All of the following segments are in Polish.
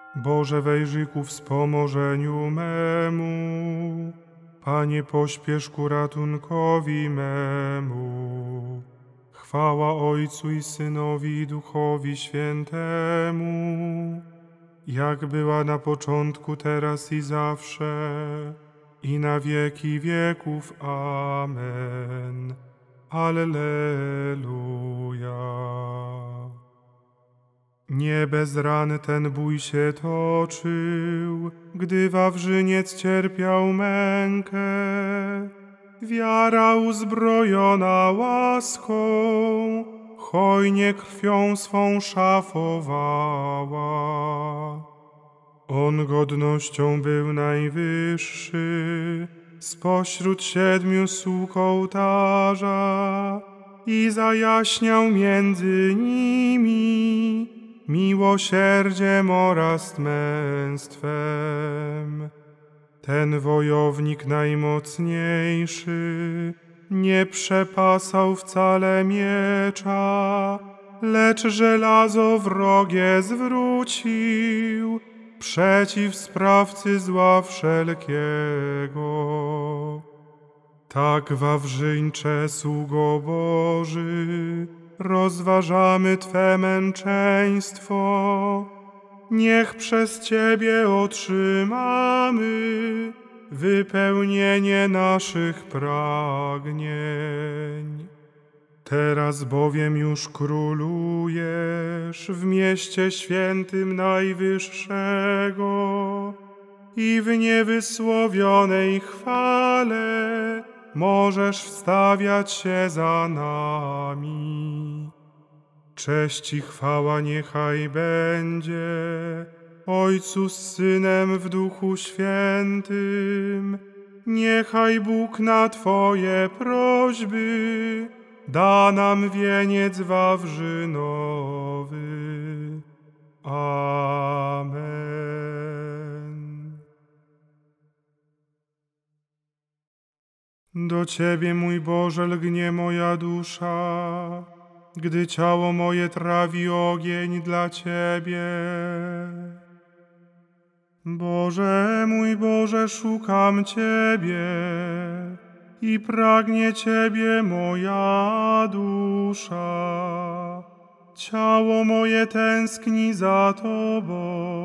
Boże, wejrzyj ku wspomożeniu memu. Panie, pośpiesz ku ratunkowi memu. Chwała Ojcu i Synowi i Duchowi Świętemu, jak była na początku, teraz i zawsze, i na wieki wieków. Amen. Alleluja. Nie bez ran ten bój się toczył, gdy Wawrzyniec cierpiał mękę. Wiara uzbrojona łaską, hojnie krwią swą szafowała. On godnością był najwyższy spośród 7 sług ołtarza i zajaśniał między nimi miłosierdziem oraz męstwem. Ten wojownik najmocniejszy nie przepasał wcale miecza, lecz żelazo wrogie zwrócił przeciw sprawcy zła wszelkiego. Tak, Wawrzyńcze, sługo Boży, rozważamy Twe męczeństwo. Niech przez Ciebie otrzymamy wypełnienie naszych pragnień. Teraz bowiem już królujesz w mieście świętym Najwyższego i w niewysłowionej chwale możesz wstawiać się za nami. Cześć i chwała niechaj będzie Ojcu z Synem w Duchu Świętym. Niechaj Bóg na Twoje prośby da nam wieniec wawrzynowy. Amen. Do Ciebie, mój Boże, lgnie moja dusza, gdy ciało moje trawi ogień dla Ciebie. Boże, mój Boże, szukam Ciebie i pragnie Ciebie moja dusza. Ciało moje tęskni za Tobą,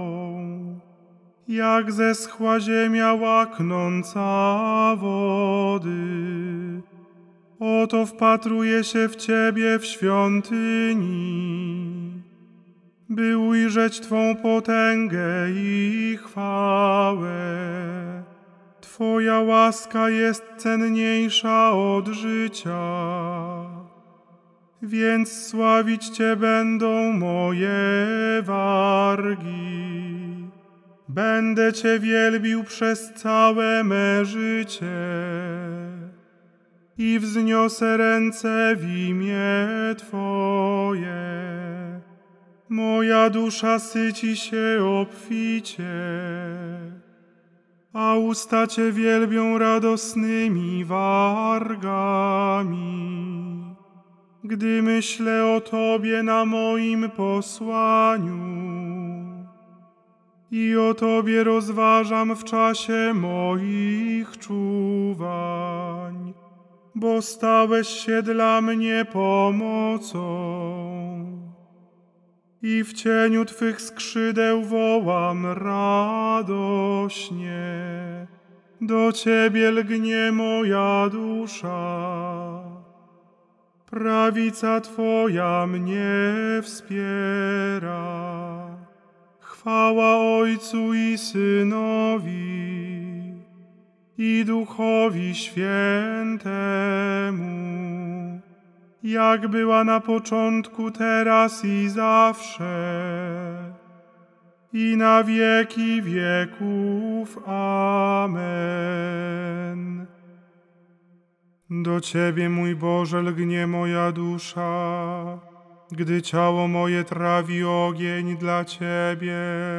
jak zeschła ziemia łaknąca wody. Oto wpatruję się w Ciebie w świątyni, by ujrzeć Twą potęgę i chwałę. Twoja łaska jest cenniejsza od życia, więc sławić Cię będą moje wargi. Będę Cię wielbił przez całe me życie i wzniosę ręce w imię Twoje. Moja dusza syci się obficie, a usta Cię wielbią radosnymi wargami. Gdy myślę o Tobie na moim posłaniu i o Tobie rozważam w czasie moich czuwań, bo stałeś się dla mnie pomocą i w cieniu Twych skrzydeł wołam radośnie. Do Ciebie lgnie moja dusza, prawica Twoja mnie wspiera. Chwała Ojcu i Synowi i Duchowi Świętemu, jak była na początku, teraz i zawsze, i na wieki wieków. Amen. Do Ciebie, mój Boże, lgnie moja dusza, gdy ciało moje trawi ogień dla Ciebie.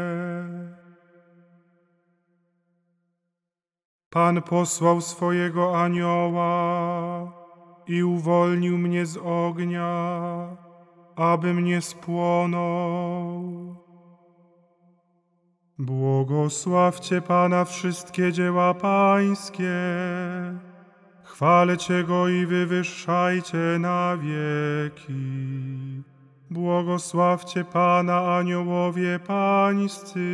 Pan posłał swojego anioła i uwolnił mnie z ognia, abym nie spłonął. Błogosławcie Pana wszystkie dzieła Pańskie. Chwalcie Go i wywyższajcie na wieki. Błogosławcie Pana aniołowie pańscy.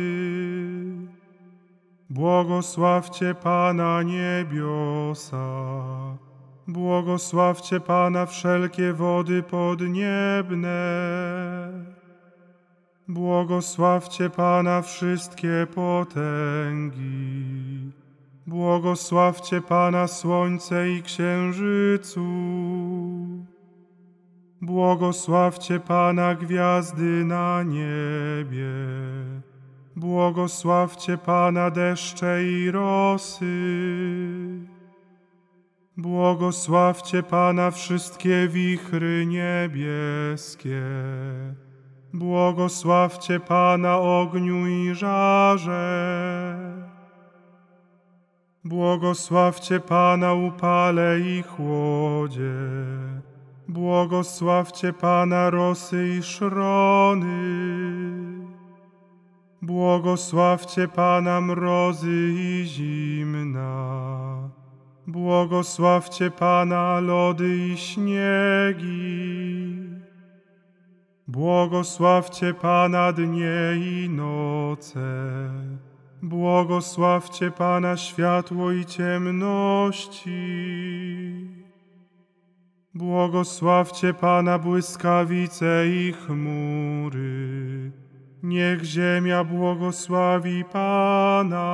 Błogosławcie Pana niebiosa. Błogosławcie Pana wszelkie wody podniebne. Błogosławcie Pana wszystkie potęgi. Błogosławcie Pana słońce i księżycu. Błogosławcie Pana gwiazdy na niebie. Błogosławcie Pana deszcze i rosy. Błogosławcie Pana wszystkie wichry niebieskie. Błogosławcie Pana ogniu i żarze. Błogosławcie Pana upale i chłodzie. Błogosławcie Pana rosy i szrony. Błogosławcie Pana mrozy i zimna. Błogosławcie Pana lody i śniegi. Błogosławcie Pana dnie i noce. Błogosławcie Pana światło i ciemności. Błogosławcie Pana błyskawice i chmury. Niech ziemia błogosławi Pana.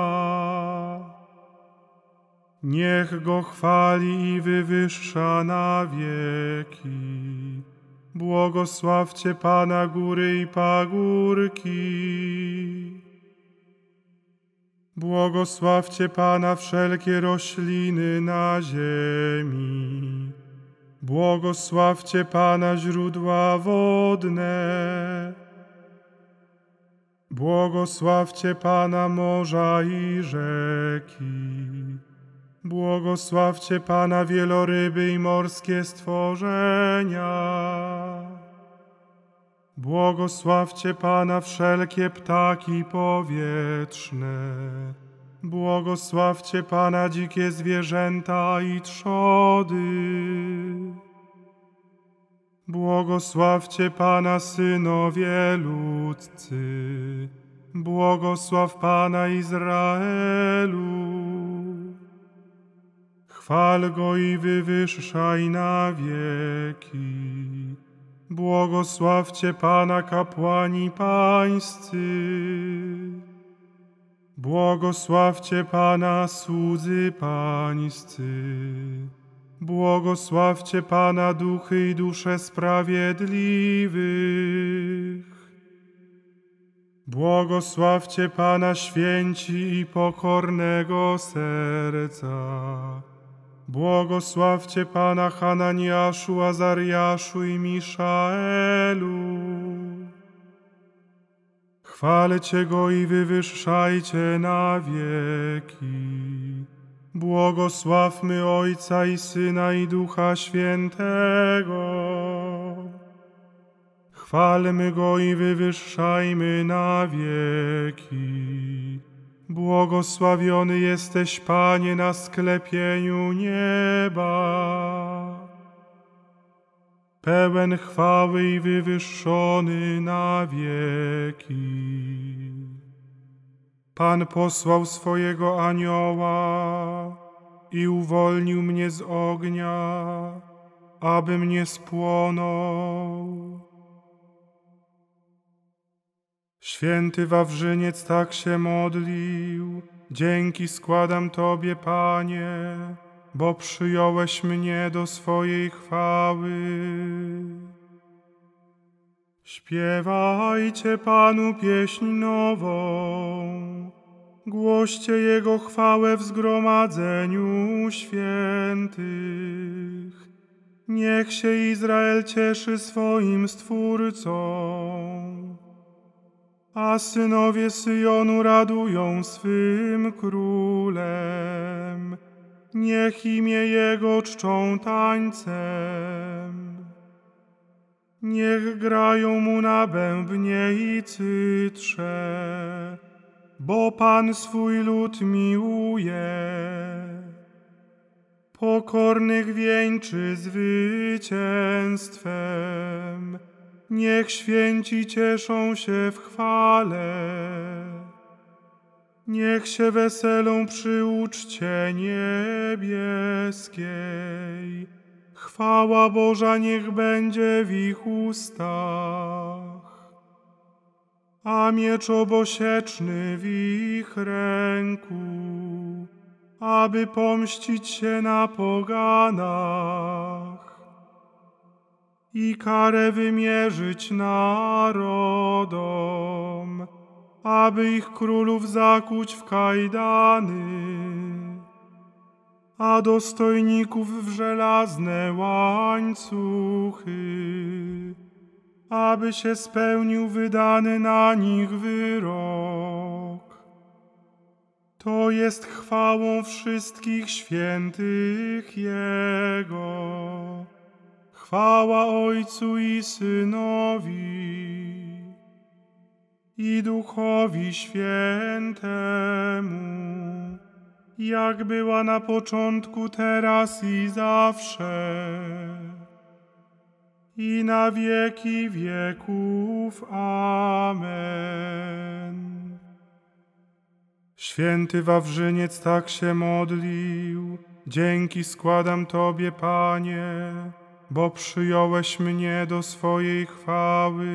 Niech Go chwali i wywyższa na wieki. Błogosławcie Pana góry i pagórki. Błogosławcie Pana wszelkie rośliny na ziemi. Błogosławcie Pana źródła wodne. Błogosławcie Pana morza i rzeki. Błogosławcie Pana wieloryby i morskie stworzenia. Błogosławcie Pana wszelkie ptaki powietrzne. Błogosławcie Pana dzikie zwierzęta i trzody. Błogosławcie Pana synowie ludzcy. Błogosław Pana Izraelu. Chwal Go i wywyższaj na wieki. Błogosławcie Pana kapłani pańscy. Błogosławcie Pana słudzy pańscy. Błogosławcie Pana duchy i dusze sprawiedliwych. Błogosławcie Pana święci i pokornego serca. Błogosławcie Pana Hananiaszu, Azariaszu i Miszaelu. Chwalcie Go i wywyższajcie na wieki. Błogosławmy Ojca i Syna i Ducha Świętego. Chwalmy Go i wywyższajmy na wieki. Błogosławiony jesteś, Panie, na sklepieniu nieba. Pełen chwały i wywyższony na wieki. Pan posłał swojego anioła i uwolnił mnie z ognia, abym nie spłonął. Święty Wawrzyniec tak się modlił: dzięki składam Tobie, Panie, bo przyjąłeś mnie do swojej chwały. Śpiewajcie Panu pieśń nową, głoście Jego chwałę w zgromadzeniu świętych. Niech się Izrael cieszy swoim Stwórcą, a synowie Syjonu radują swym Królem. Niech imię Jego czczą tańcem. Niech grają Mu na bębnie i cytrze. bo Pan swój lud miłuje. Pokornych wieńczy zwycięstwem, niech święci cieszą się w chwale. Niech się weselą przy uczcie niebieskiej, chwała Boża niech będzie w ich ustach. A miecz obosieczny w ich ręku, aby pomścić się na poganach i karę wymierzyć narodom, aby ich królów zakuć w kajdany, a dostojników w żelazne łańcuchy, aby się spełnił wydany na nich wyrok. To jest chwałą wszystkich świętych Jego. Chwała Ojcu i Synowi, i Duchowi Świętemu, jak była na początku, teraz i zawsze, i na wieki wieków. Amen. Święty Wawrzyniec tak się modlił: dzięki składam Tobie, Panie, bo przyjąłeś mnie do swojej chwały.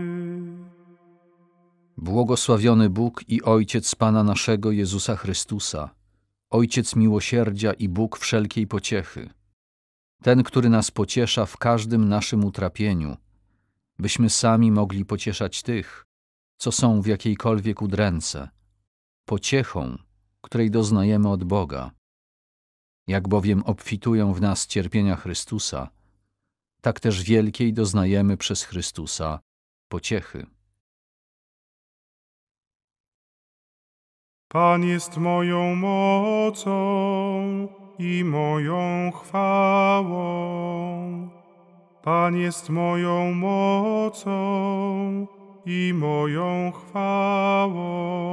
Błogosławiony Bóg i Ojciec Pana naszego Jezusa Chrystusa, Ojciec miłosierdzia i Bóg wszelkiej pociechy, ten, który nas pociesza w każdym naszym utrapieniu, byśmy sami mogli pocieszać tych, co są w jakiejkolwiek udręce, pociechą, której doznajemy od Boga. Jak bowiem obfitują w nas cierpienia Chrystusa, tak też wielkiej doznajemy przez Chrystusa pociechy. Pan jest moją mocą i moją chwałą. Pan jest moją mocą i moją chwałą.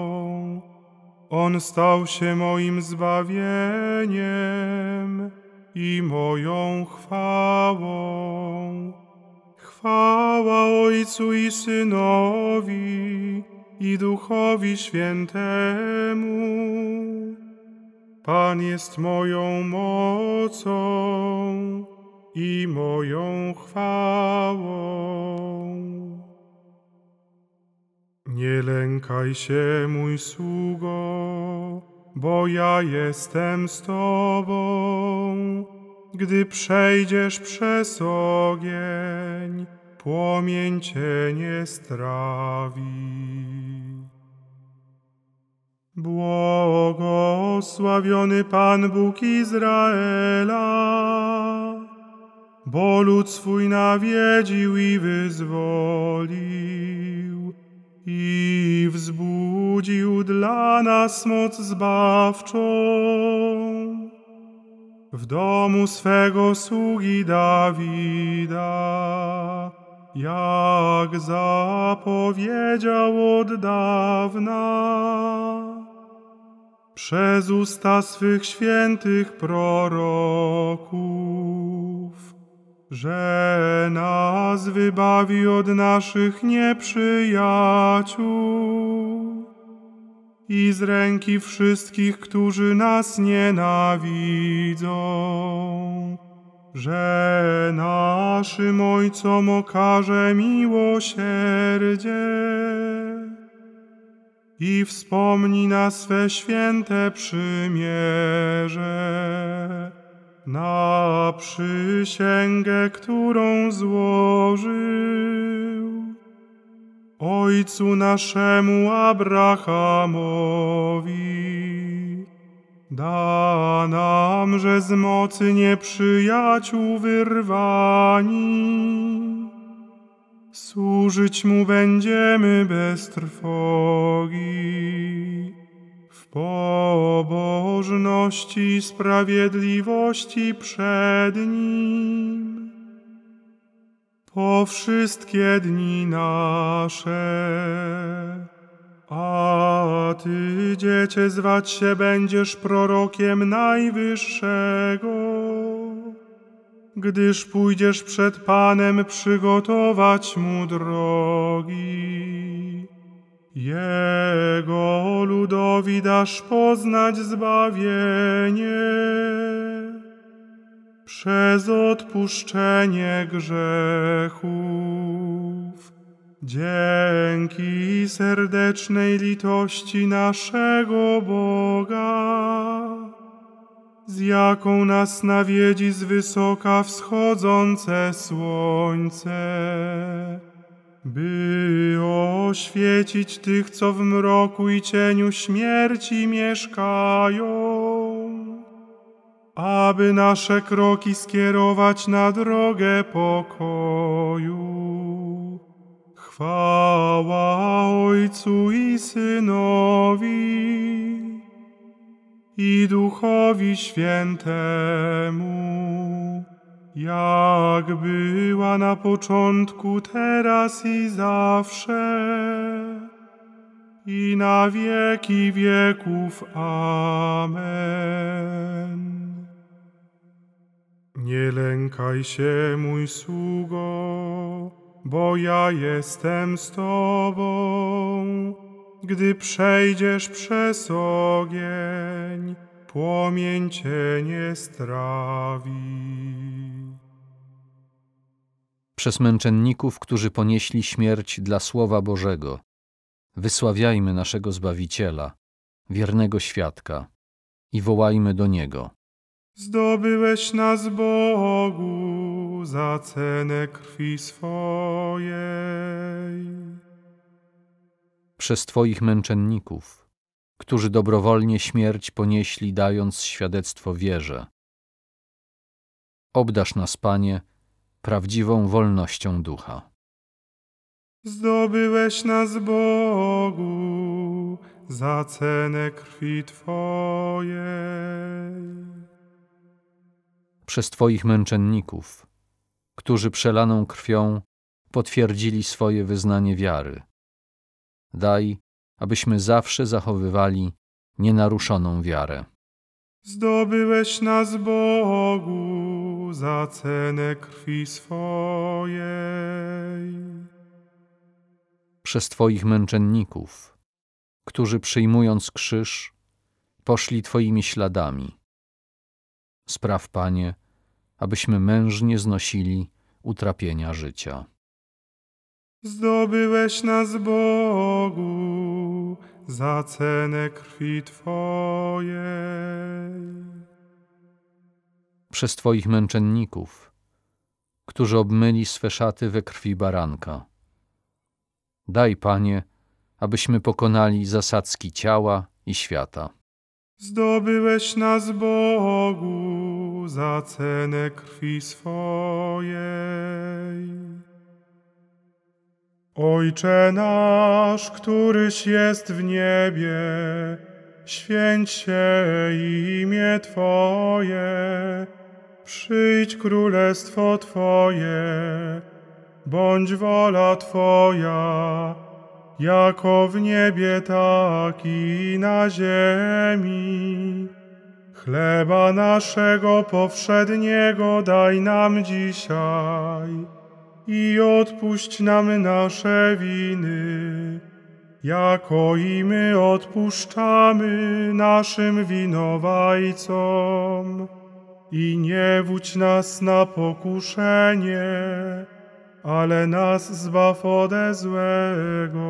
On stał się moim zbawieniem i moją chwałą. Chwała Ojcu i Synowi i Duchowi Świętemu. Pan jest moją mocą i moją chwałą. Nie lękaj się, mój sługo, bo ja jestem z Tobą. Gdy przejdziesz przez ogień, płomień Cię nie strawi. Błogosławiony Pan Bóg Izraela, bo lud swój nawiedził i wyzwolił i wzbudził dla nas moc zbawczą w domu swego sługi Dawida, jak zapowiedział od dawna przez usta swych świętych proroków, że nas wybawi od naszych nieprzyjaciół i z ręki wszystkich, którzy nas nienawidzą, że naszym Ojcom okaże miłosierdzie i wspomni na swe święte przymierze, na przysięgę, którą złożył Ojcu naszemu Abrahamowi. Da nam, że z mocy nieprzyjaciół wyrwani, służyć Mu będziemy bez trwogi, w pobożności i sprawiedliwości przed Nim po wszystkie dni nasze. A Ty, Dziecię, zwać się będziesz prorokiem Najwyższego, gdyż pójdziesz przed Panem przygotować Mu drogi. Jego ludowi dasz poznać zbawienie przez odpuszczenie grzechów, dzięki serdecznej litości naszego Boga, z jaką nas nawiedzi z wysoka wschodzące słońce, by oświecić tych, co w mroku i cieniu śmierci mieszkają, aby nasze kroki skierować na drogę pokoju. Chwała Ojcu i Synowi, i Duchowi Świętemu, jak była na początku, teraz i zawsze, i na wieki wieków. Amen. Nie lękaj się, mój sługo, bo ja jestem z Tobą. Gdy przejdziesz przez ogień, płomień Cię nie strawi. Przez męczenników, którzy ponieśli śmierć dla Słowa Bożego, wysławiajmy naszego Zbawiciela, wiernego świadka, i wołajmy do Niego. Zdobyłeś nas, Bogu, za cenę krwi swojej. Przez Twoich męczenników, którzy dobrowolnie śmierć ponieśli, dając świadectwo wierze. Obdarz nas, Panie, prawdziwą wolnością ducha. Zdobyłeś nas, Bogu, za cenę krwi Twojej. Przez Twoich męczenników, którzy przelaną krwią potwierdzili swoje wyznanie wiary. Daj, abyśmy zawsze zachowywali nienaruszoną wiarę. Zdobyłeś nas, Bogu, za cenę krwi swojej. Przez Twoich męczenników, którzy przyjmując krzyż, poszli Twoimi śladami. Spraw, Panie, abyśmy mężnie znosili utrapienia życia. Zdobyłeś nas, Bogu, za cenę krwi Twojej. Przez Twoich męczenników, którzy obmyli swe szaty we krwi baranka. Daj, Panie, abyśmy pokonali zasadzki ciała i świata. Zdobyłeś nas, Bogu, za cenę krwi swojej. Ojcze nasz, któryś jest w niebie, święć się imię Twoje, przyjdź królestwo Twoje, bądź wola Twoja, jako w niebie, tak i na ziemi. Chleba naszego powszedniego daj nam dzisiaj i odpuść nam nasze winy, jako i my odpuszczamy naszym winowajcom. I nie wódź nas na pokuszenie, ale nas zbaw ode złego.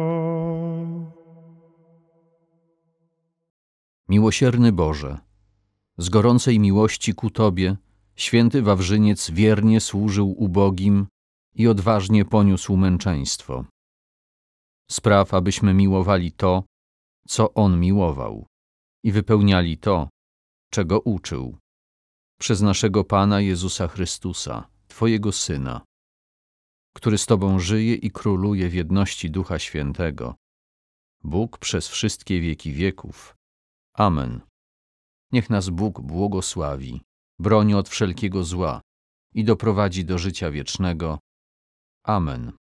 Miłosierny Boże, z gorącej miłości ku Tobie, święty Wawrzyniec wiernie służył ubogim i odważnie poniósł męczeństwo. Spraw, abyśmy miłowali to, co On miłował, i wypełniali to, czego uczył. Przez naszego Pana Jezusa Chrystusa, Twojego Syna, który z Tobą żyje i króluje w jedności Ducha Świętego, Bóg przez wszystkie wieki wieków. Amen. Niech nas Bóg błogosławi, broni od wszelkiego zła i doprowadzi do życia wiecznego. Amen.